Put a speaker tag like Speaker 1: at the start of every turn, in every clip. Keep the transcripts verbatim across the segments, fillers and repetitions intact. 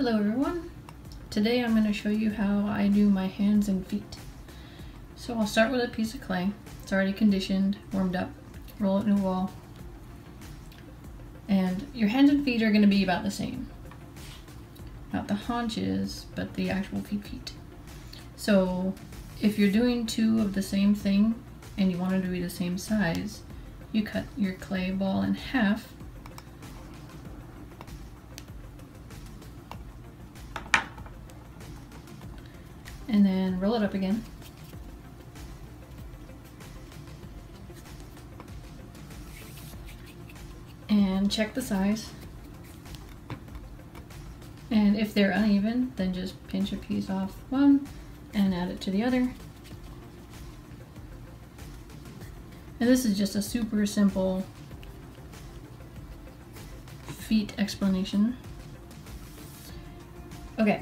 Speaker 1: Hello everyone! Today I'm going to show you how I do my hands and feet. So I'll start with a piece of clay. It's already conditioned, warmed up, roll it in a wall. And your hands and feet are going to be about the same. Not the haunches, but the actual feet feet. So if you're doing two of the same thing and you want them to be the same size, you cut your clay ball in half and then roll it up again. And check the size. And if they're uneven, then just pinch a piece off one and add it to the other. And this is just a super simple feet explanation. Okay.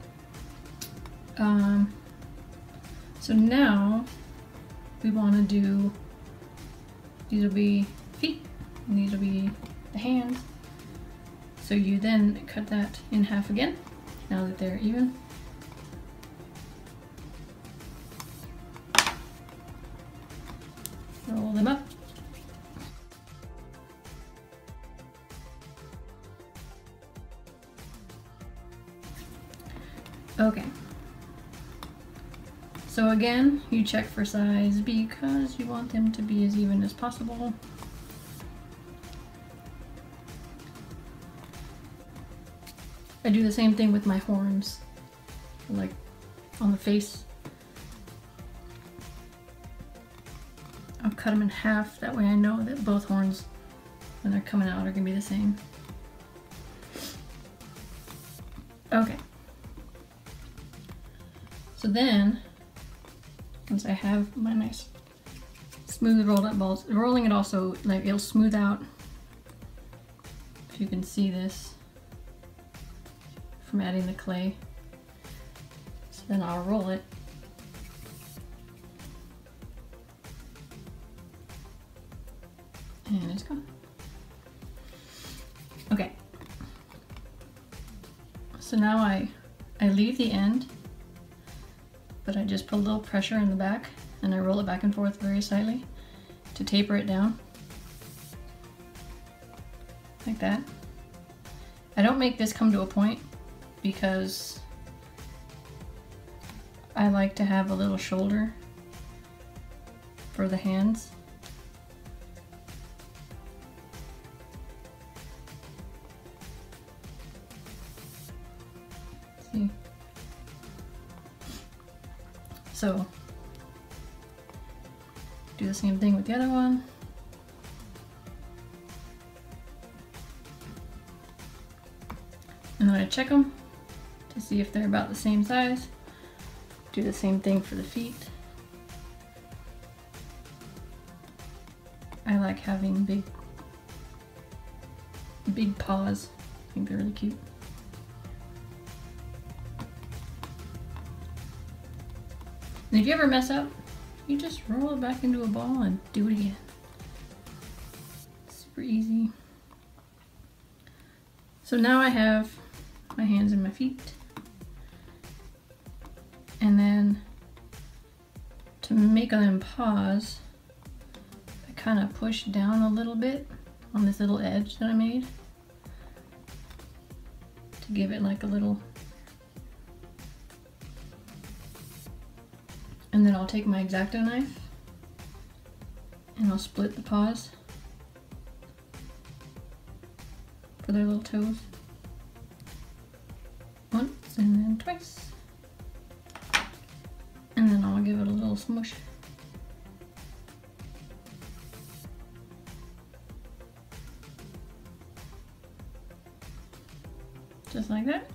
Speaker 1: Um, so now we want to do, these will be feet and these will be the hands. So you then cut that in half again, now that they're even. Roll them up. Okay. So again, you check for size because you want them to be as even as possible. I do the same thing with my horns, like on the face. I'll cut them in half, that way I know that both horns, when they're coming out, are gonna be the same. Okay. So then, once I have my nice smooth rolled up balls, rolling it also, like, it'll smooth out, if you can see this from adding the clay. So then I'll roll it. And it's gone. Okay. So now I, I leave the end, but I just put a little pressure in the back and I roll it back and forth very slightly to taper it down. Like that. I don't make this come to a point because I like to have a little shoulder for the hands. See? So, do the same thing with the other one. And then I check them to see if they're about the same size. Do the same thing for the feet. I like having big, big paws. I think they're really cute. And if you ever mess up, you just roll it back into a ball and do it again. Super easy. So now I have my hands and my feet. And then to make them pause, I kind of push down a little bit on this little edge that I made to give it like a little. And then I'll take my X-Acto knife and I'll split the paws for their little toes. Once and then twice. And then I'll give it a little smush. Just like that.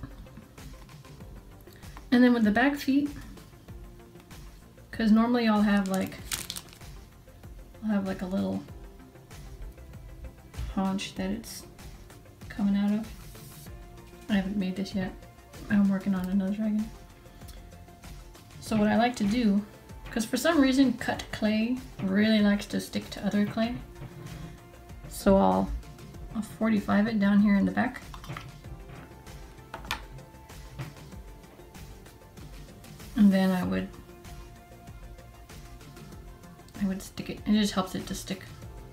Speaker 1: And then with the back feet, because normally I'll have like, I'll have like a little haunch that it's coming out of. I haven't made this yet. I'm working on another dragon. So what I like to do, because for some reason cut clay really likes to stick to other clay, so I'll, I'll forty-five it down here in the back. And then I would I would stick it, and it just helps it to stick.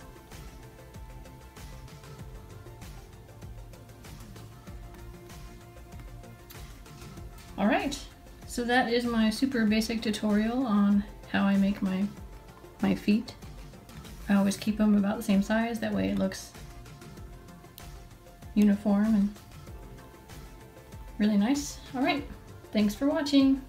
Speaker 1: Alright, so that is my super basic tutorial on how I make my, my feet. I always keep them about the same size, that way it looks uniform and really nice. Alright, thanks for watching.